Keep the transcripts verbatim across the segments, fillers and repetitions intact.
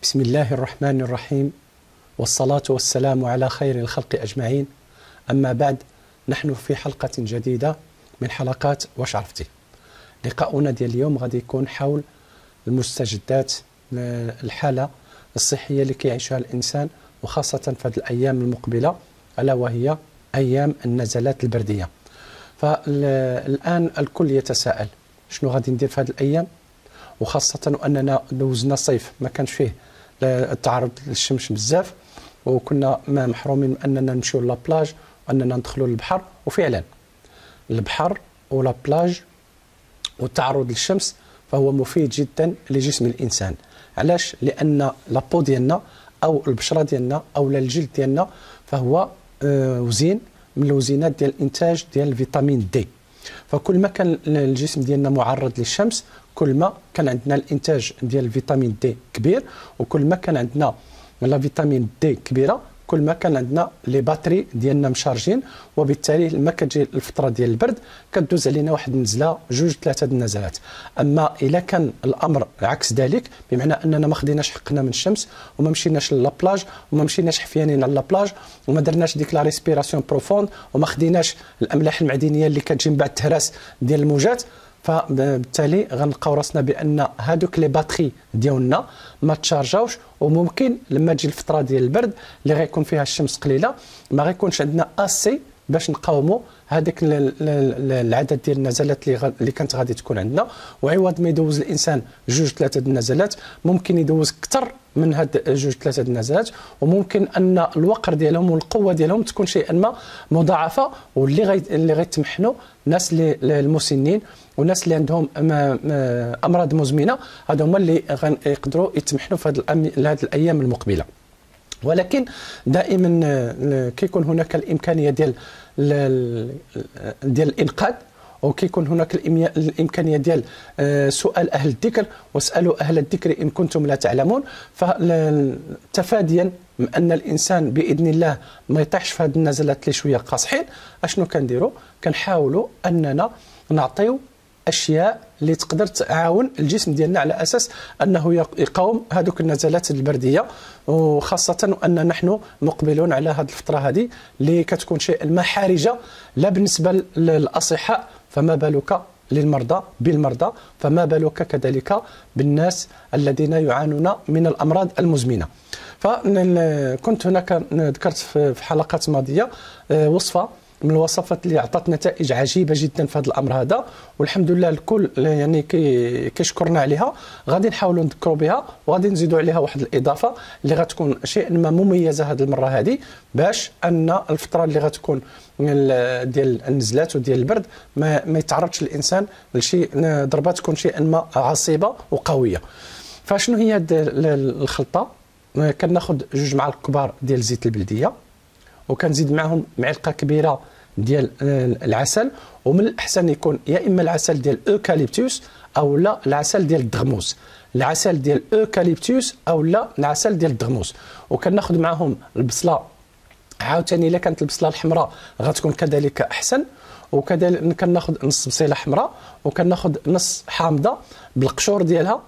بسم الله الرحمن الرحيم، والصلاة والسلام على خير الخلق أجمعين. أما بعد، نحن في حلقة جديدة من حلقات واش عرفتي. لقاؤنا ديال اليوم غادي يكون حول المستجدات، الحالة الصحية اللي كيعيشها الإنسان، وخاصة في هذه الأيام المقبلة، ألا وهي أيام النزلات البردية. فالآن الكل يتساءل شنو غادي ندير في هذه الأيام، وخاصة أننا دوزنا صيف ما كانش فيه التعرض للشمس بزاف، وكنا ما محرومين من أننا نمشيو لابلاج وأننا ندخلوا للبحر. وفعلا البحر ولا بلاج والتعرض للشمس فهو مفيد جدا لجسم الإنسان. علاش؟ لأن لابو ديالنا أو البشرة ديالنا أو الجلد ديالنا فهو وزين من الوزينات ديال الإنتاج ديال الفيتامين دي. فكل ما كان الجسم ديالنا معرض للشمس كل ما كان عندنا الانتاج ديال الفيتامين دي كبير، وكل ما كان عندنا لا فيتامين دي كبيره كل ما كان عندنا لي باتري ديالنا مشارجين، وبالتالي لما كتجي الفتره ديال البرد كدوز علينا واحد النزله جوج ثلاثه د النزلات. اما اذا كان الامر عكس ذلك، بمعنى اننا ما خديناش حقنا من الشمس وما مشيناش للابلاج وما مشيناش حفيانين على لابلاج وما درناش ديك لا ريسبيراسيون بروفوند وما خديناش الاملاح المعدنيه اللي كتجي من بعد التهراس ديال الموجات، فبالتالي غنلقاو راسنا بان هادوك لي باتري ديالنا ما تشارجاوش، وممكن لما تجي الفتره ديال البرد اللي غيكون فيها الشمس قليله ما غيكونش عندنا اسي باش نقاوموا هذاك العدد ديال النزلات اللي اللي كانت غادي تكون عندنا. وعوض ما يدوز الانسان جوج ثلاثه د النزلات ممكن يدوز اكثر من هاد جوج ثلاثه د النزلات، وممكن ان الوقر ديالهم والقوه ديالهم تكون شيئا ما مضاعفه، واللي غي اللي غيتمحنوا الناس اللي المسنين والناس اللي عندهم امراض مزمنه، هذو هما اللي يقدروا يتمحنوا في هذه الايام المقبله. ولكن دائما كيكون هناك الامكانيه ديال ديال الانقاذ، وكيكون هناك الامكانيه ديال سؤال اهل الذكر، واسالوا اهل الذكر ان كنتم لا تعلمون. فتفاديا من ان الانسان باذن الله ما يطيحش في هذه النزلات اللي شويه قاصحين، اشنو كنديروا؟ كنحاولوا اننا نعطيو اشياء اللي تقدر تعاون الجسم ديالنا على اساس انه يقاوم هذوك النزلات البرديه، وخاصه ان نحن مقبلون على هذه الفتره هذه اللي كتكون شيئا ما حرجه، لا بالنسبه للاصحاء فما بالك للمرضى بالمرضى، فما بالك كذلك بالناس الذين يعانون من الامراض المزمنه. فكنت هناك ذكرت في حلقات ماضيه وصفه من الوصفات اللي عطات نتائج عجيبه جدا في هذا الامر هذا، والحمد لله الكل يعني كيشكرنا عليها. غادي نحاولوا نذكروا بها، وغادي نزيدوا عليها واحد الاضافه اللي غتكون شيئا ما مميزه هذه المره هذه، باش ان الفتره اللي غتكون ديال النزلات وديال البرد ما, ما يتعرضش الانسان لشي ضربه تكون شيئا ما عصيبه وقويه. فشنو هي الخلطه؟ كناخذ جوج معالق كبار ديال زيت البلديه، وكنزيد معهم معلقه كبيره ديال العسل، ومن الاحسن يكون يا اما العسل ديال الاوكاليبتوس او لا العسل ديال الدغموس، العسل ديال الاوكاليبتوس او لا العسل ديال الدغموس. وكناخذ معهم البصله، عاوتاني الا كانت البصله الحمراء غتكون كذلك احسن، وكذلك كناخذ نص بصيله حمراء، وكناخذ نص حامضه بالقشور ديالها،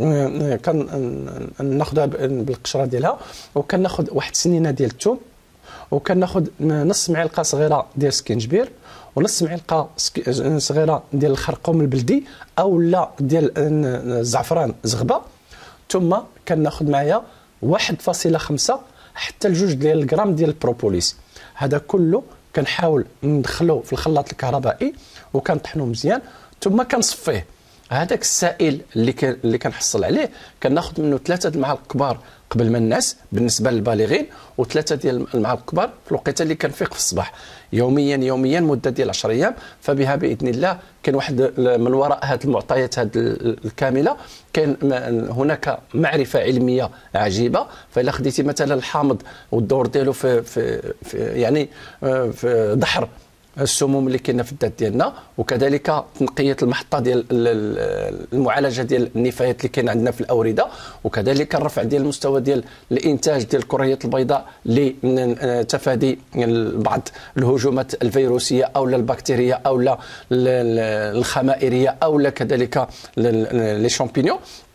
كناخذها بالقشره ديالها، وكناخذ واحد سنينه ديال الثوم، وكناخذ نص معلقه صغيره ديال سكينجبير، ونص معلقه صغيره ديال الخرقوم البلدي او لا ديال الزعفران زغبه، ثم كناخذ معايا واحد فاصلة خمسة حتى لجوج ديال الغرام ديال البروبوليس. هذا كله كنحاول ندخلو في الخلاط الكهربائي وكنطحنو مزيان، ثم كنصفيه. هذاك السائل اللي كان اللي كنحصل عليه كناخذ منه ثلاثه د المعالق كبار قبل ما ننعس بالنسبه للبالغين، وثلاثه ديال المعالق كبار في الوقيته اللي كنفيق في الصباح، يوميا يوميا مده ديال عشرة ايام. فبها باذن الله كاين واحد من وراء هذه المعطيات هذه الكامله كاين هناك معرفه علميه عجيبه. فإلا خديتي مثلا الحامض والدور ديالو في, في, في يعني في دحر السموم اللي كاينه في الذات ديالنا، وكذلك تنقيه المحطه ديال المعالجه ديال النفايات اللي كاين عندنا في الاورده، وكذلك الرفع ديال المستوى ديال الانتاج ديال الكريات البيضاء لتفادي بعض الهجومات الفيروسيه او البكتيريه او الخمائريه او كذلك لي شامبينيون.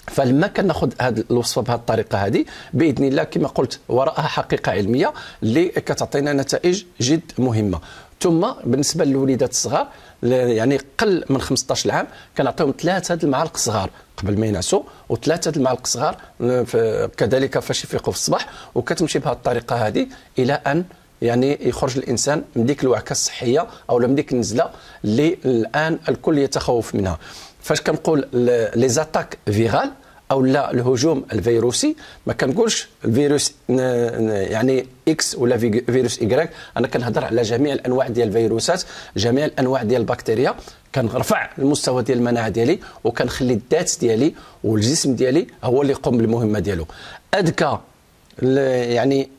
فلما كناخذ هذه الوصفه بهذه الطريقه هذه باذن الله كما قلت وراءها حقيقه علميه اللي كتعطينا نتائج جد مهمه. ثم بالنسبه للوليدات الصغار يعني قل من خمسطاش عام كنعطيهم ثلاثه د المعالق صغار قبل ما ينعسوا وثلاثه د المعالق صغار كذلك فاش يفيقوا في الصباح، وكتمشي بهذه الطريقه هذه الى ان يعني يخرج الانسان من ديك الوعكه الصحيه او من ديك النزله اللي الان الكل يتخوف منها. فاش كنقول لي زاتاك فيرال او لا الهجوم الفيروسي ما كنقولش الفيروس يعني اكس ولا فيروس ايكغيك، انا كنهضر على جميع الانواع ديال الفيروسات، جميع الانواع ديال البكتيريا. كنرفع المستوى ديال المناعه ديالي وكنخلي الذات ديالي والجسم ديالي هو اللي يقوم بالمهمه ديالو. اذكى يعني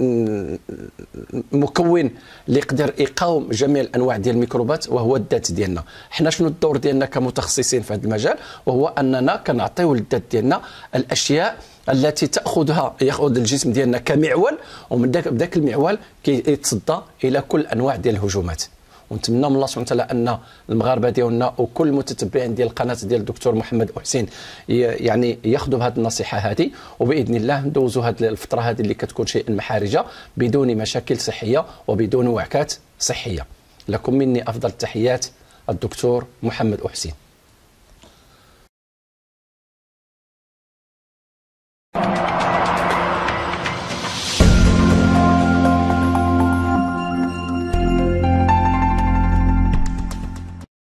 مكون اللي يقدر يقاوم جميع الانواع ديال الميكروبات وهو الذات ديالنا. حنا شنو الدور ديالنا كمتخصصين في هذا المجال؟ وهو اننا كنعطيو للذات ديالنا الاشياء التي تاخذها ياخذ الجسم ديالنا كمعول، ومن ذاك بداك المعول كيتصدى الى كل انواع ديال الهجومات. ونتمنى من الله سبحانه وتعالى ان المغاربه ديالنا وكل المتتبعين ديال القناه ديال الدكتور محمد أحسين يعني ياخذوا بهذه النصيحه هذه، وباذن الله ندوزوا هذه الفتره هذه اللي كتكون شيئا محرجه بدون مشاكل صحيه وبدون وعكات صحيه. لكم مني افضل التحيات الدكتور محمد أحسين.